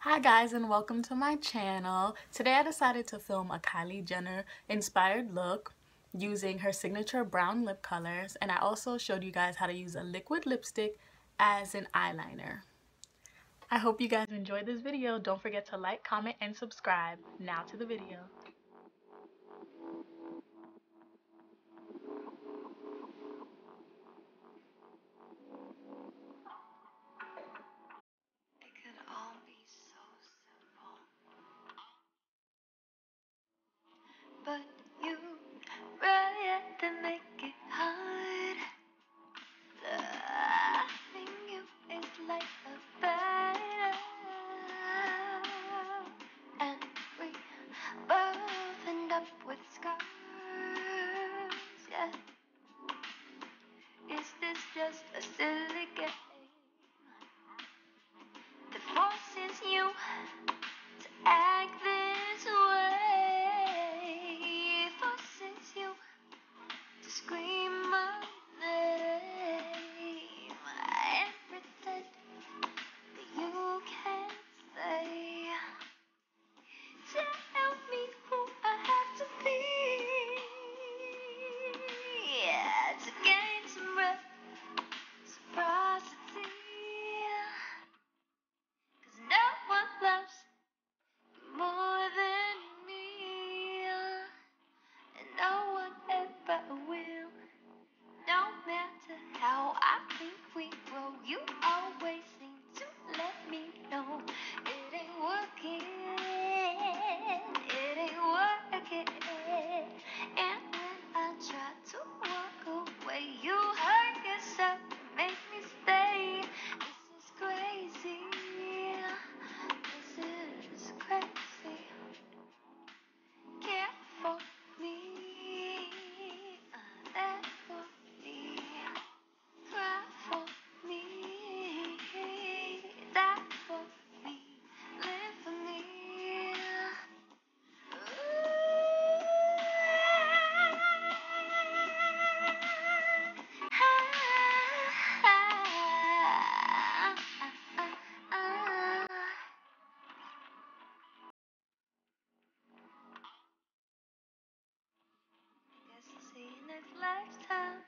Hi guys and welcome to my channel. Today I decided to film a Kylie Jenner inspired look using her signature brown lip colors, and I also showed you guys how to use a liquid lipstick as an eyeliner. I hope you guys enjoyed this video. Don't forget to like, comment, and subscribe. Now to the video. It could all be so simple, but you really had to make it hard. Loving you is like a battle, and we both end up with scars. Yeah, is this just a silly game that forces you to act this way? Forces you to scream my name and pretend that you can't say. Tell me who I have to be, yeah, to gain some reciprocity. 'Cause no one loves you more than me, and no one ever will. No matter how I think we grow, you always seem to let me know it ain't working. It ain't working. And when I try to walk away, you hurt yourself and make me stay. This is crazy. This is crazy. Care for me, that for me, cry for me, that for me, live for me. Guess I'll see you next lifetime.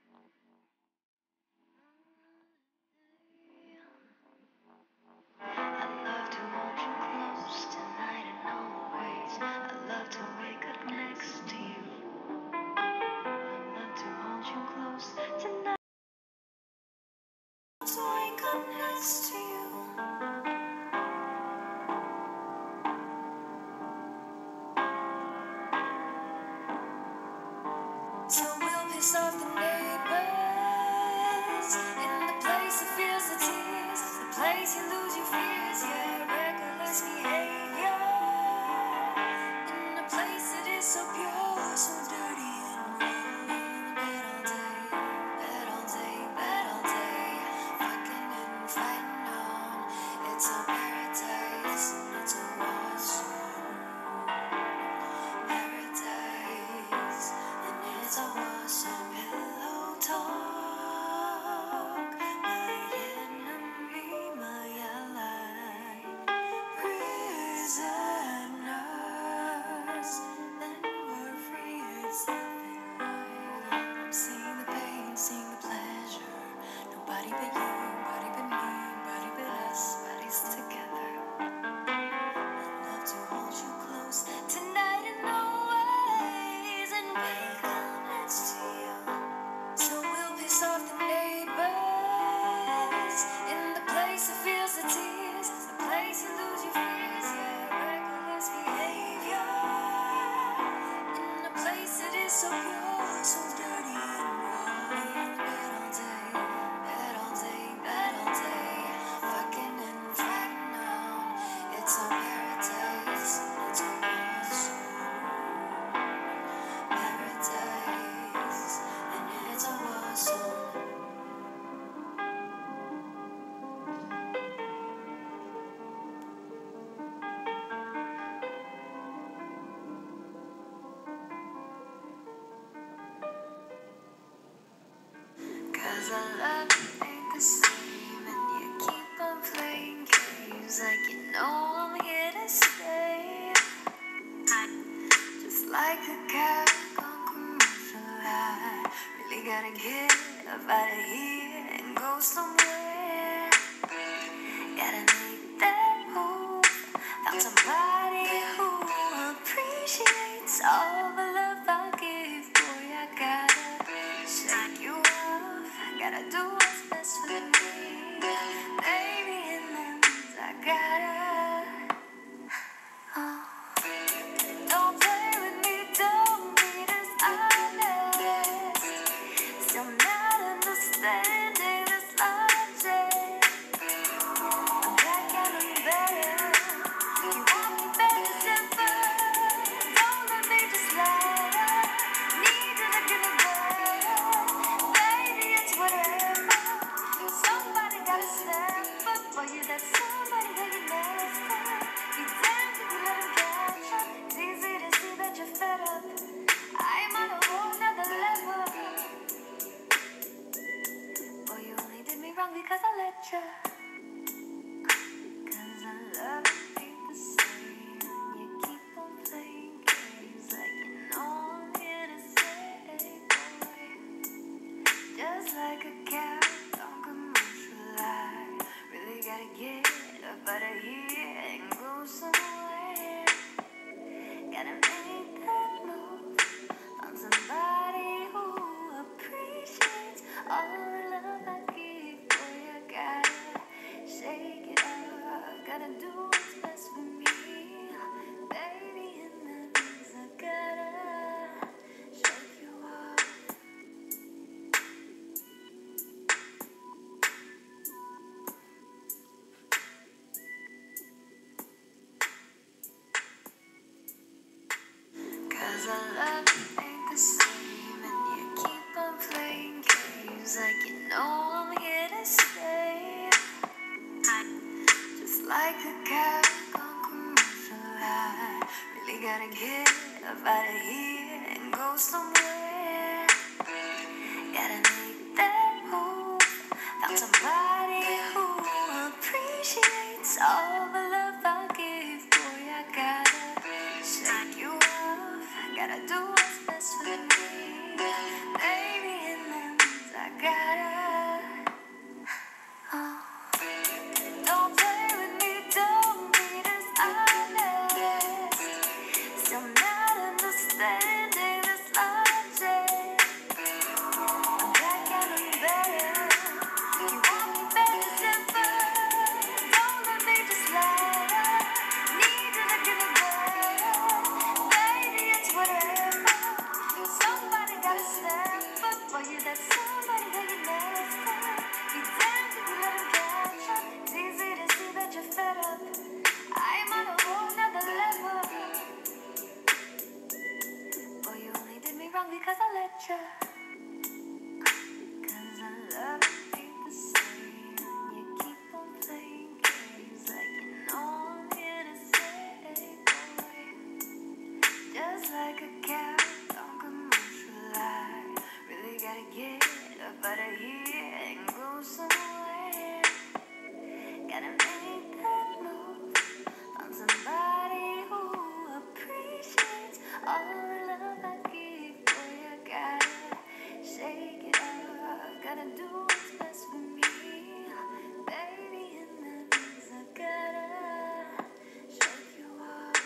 I love to hold you close tonight and always. I love to wake up next to you. I love to hold you close tonight. To wake up next to you. So we'll piss off the neighbors in the place that feels the tears, the place you lose your fears, yeah, reckless behavior. In a place that is so pure, so dirty and raw. Bed all day, bed all day, fucking and fighting on. It's a paradise, it's a war zone. Paradise, and it's a war zone. Pillow talk, my enemy, my ally. Prisoners, then we're free, it's nothing like. I'm seeing the pain, seeing the pleasure. Nobody but you, nobody but me, nobody but us, bodies together. I'd love to hold you close tonight and always, and wake up next to you. So we'll piss off the neighbors in the place that feels the tears, the place you lose your fears, yeah, reckless behavior. In a place that is so pure, so dirty and raw. Bed all day, bed all day, bed all day, fucking and fighting on. It's a paradise, it's a war zone. Paradise, and it's a war zone. games like you know I'm here to stay. Just like a cat on commercial, I really gotta get up out of here and go somewhere. Gotta make that move. Found somebody who appreciates all the love I give. Boy, I gotta shake you off. Gotta do what's best for me. Baby, in the means I gotta. Oh. Don't play with me, don't be dishonest. Still not understanding this logic. I'm back and I'm better. You want me better, simple. Don't let me just lie. Need you to give me better. Baby, it's whatever. Somebody gotta stand up for you. That somebody that you messed up. You dance if you let him catch up. It's easy to see that you're fed up. I'm on a whole nother level. Boy, you only did me wrong because I let you. Cause I love ain't the same. You keep on playing games like you know I'm here to stay, boy. Just like a cat on commercial, I really gotta get up out of here and go somewhere. Gotta make that move. Found somebody who appreciates all the love I give. Boy, I gotta shake it up. Gotta do what's best for me. Baby, and that means I gotta shake you off. Cause our love ain't the same. And you keep on playing games like you know I'm here to stay. Just like a cat on commercial, I really gotta get up out of here and go somewhere. Gotta make that move. Found somebody who appreciates all the love I give. Boy, I gotta shake you off. Gotta do what's best for me. Baby, in the means I gotta. Oh. Don't play with me, don't be dishonest. Still not understanding this logic. I'm back and I'm better. You want me better, simple. Don't let me just lie. Need you to give me better. Baby, it's whatever. Somebody gotta stand up for you. That somebody that you messed up. You dance if you let him catch up. It's easy to see that you're fed up. I'm on a whole nother level. Boy, you only did me wrong because I let you. Cause our love ain't the same. You keep on playing games like you know I'm here to stay, boy. Just like a cat on commercial, I really gotta get up out of here and go somewhere. Gotta make that move. Found somebody who appreciates all the love I give. Boy, I gotta shake it up. Gotta do what's best for me. Baby, and that means I gotta shake you off.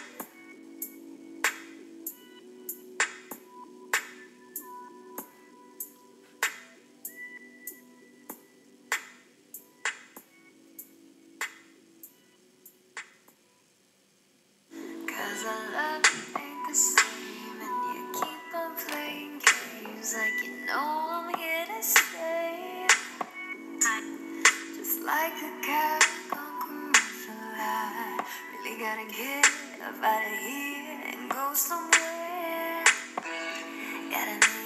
Cause our love ain't the same. And you keep on playing games like you know I'm here to stay. Just like a cat on commercial, I really gotta get up out of here and go somewhere. Gotta make